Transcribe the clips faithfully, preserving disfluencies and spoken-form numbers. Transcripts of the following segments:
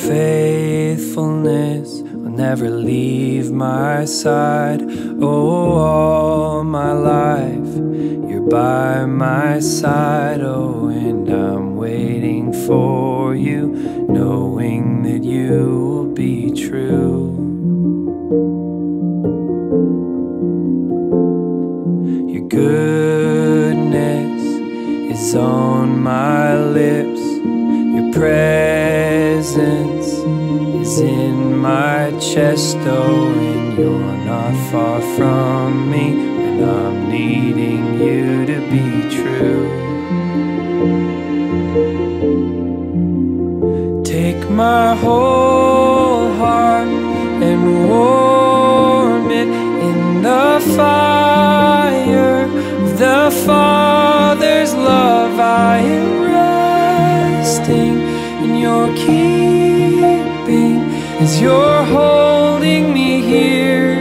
faithfulness will never leave my side. Oh, all my life you're by my side. Oh, and I'm waiting for you, knowing that you will be true. Your goodness is on my lips. Your presence is in my chest. Oh, and you're not far from me when I'm needing you to be true. Take my whole heart and warm it in the fire of the Father's love. I am resting in your keeping as you're holding me here.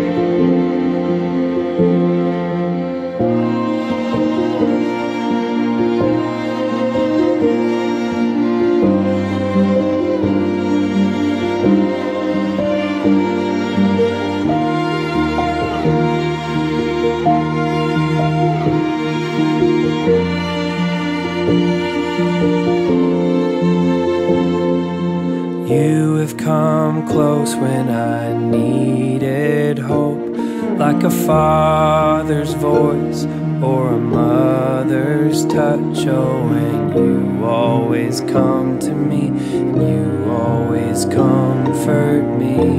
You have come close when I needed hope, like a father's voice or a mother's touch. Oh, and you always come to me, and you always comfort me.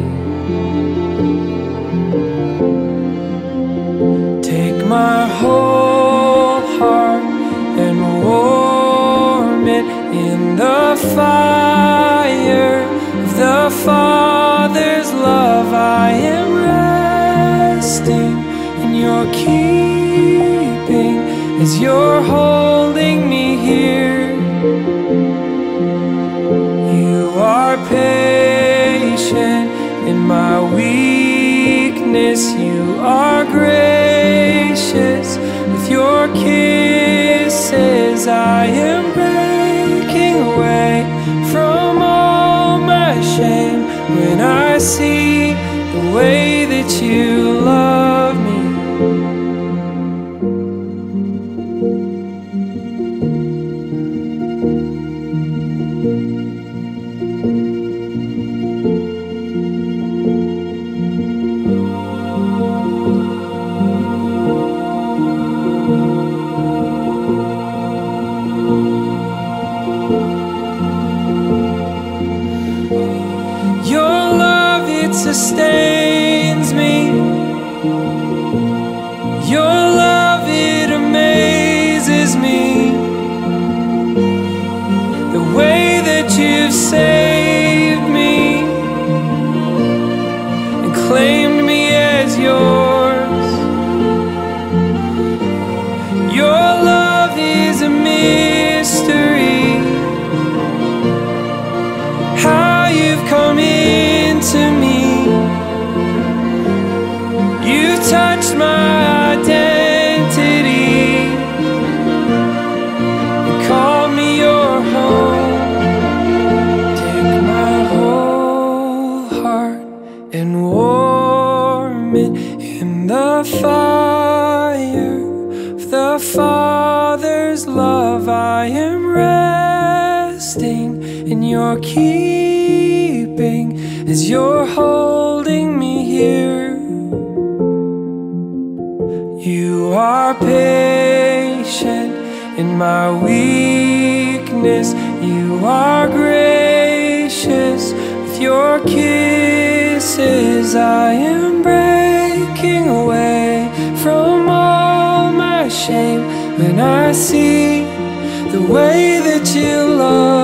Take my whole heart and warm it in the fire of the Father's love. I am resting in your keeping as you're holding me here. You are patient in my weakness. You are gracious with your kisses. I am breaking away from all my shame when I see the way that you love me. Sustains me. Your love, it amazes me. The way that you've saved me and claimed me as yours. Your love is a mystery. How you've come into me. You touched my identity and called me your home. Take my whole heart and warm it in the fire of the Father's love. I am resting in your keeping as you're holding me here. You are patient in my weakness. You are gracious with your kisses. I am breaking away from all my shame when I see the way that you love